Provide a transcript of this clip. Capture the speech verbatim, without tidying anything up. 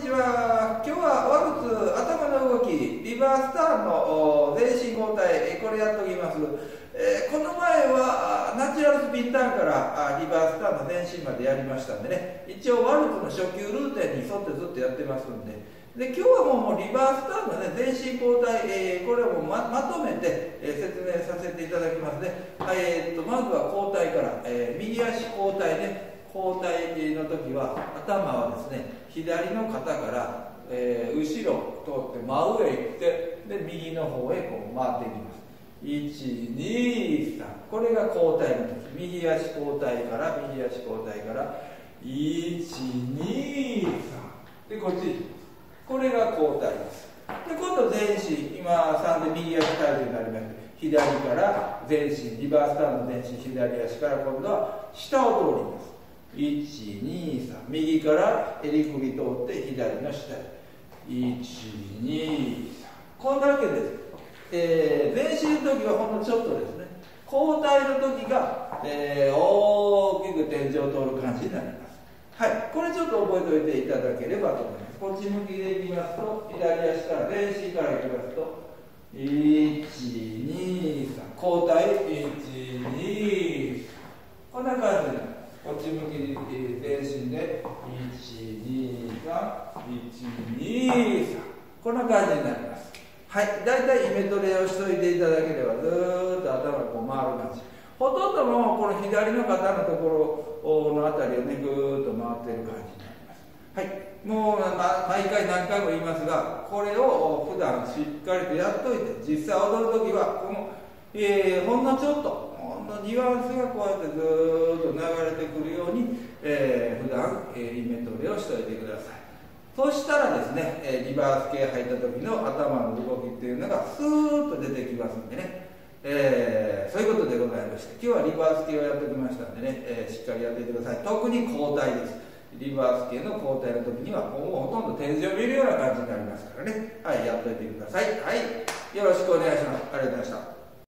にちは。今日はワルツ頭の動き、リバースターンの全身交代、これやっておきます。えー、この前はナチュラルスピンターンからリバースターンの全身までやりましたんでね、一応ワルツの初級ルーテンに沿ってずっとやってますんで、で今日はもうリバースターンの、ね、全身交代、えー、これをもう ま, まとめて、えー、説明させていただきますね。えー、っとまずは交代から、えー、右足交代ね。交代の時は頭はですね、左の肩から、えー、後ろ通って真上へ行って、で右の方へこう回っていきます。いち、に、さん、これが交代の時、右足交代から右足交代からいち、に、さんでこっち行きます。これが交代です。で今度全身、今さんで右足体重になりまして、左から全身、リバースターンの全身、左足から今度は下を通ります。いち、に、さん、右から襟首通って左の下へいち、に、さん、こんなわけです。えー、全身の時はほんのちょっとですね。交代の時が、えー、大きく天井を通る感じになります。はい、これちょっと覚えておいていただければと思います。こっち向きでいきますと、左足から全身からいきますといち、に、さん、交代いち、に、さん、こんな感じになります。こっち向きに全身でいち、に、さん、いち、に、さん、こんな感じになります。はい、だいたいイメトレをしといていただければずーっと頭がこう回る感じ。ほとんどもこの左の肩のところのあたりをねぐーっと回っている感じになります。はい、もう、ま、毎回何回も言いますが、これを普段しっかりとやっといて、実際踊るときはこの、えー、ほんのちょっとのニュアンスがこうやってずーっと流れてくるように、えー、普段、えー、イメトレをしておいてください。そしたらですね、えー、リバース系入った時の頭の動きっていうのがスーッと出てきますんでね、えー、そういうことでございまして、今日はリバース系をやってきましたんでね、えー、しっかりやっていてください。特に交代です。リバース系の交代の時にはもうほとんど天井を見るような感じになりますからね、はい、やっておいてください。はい、よろしくお願いします。ありがとうございました。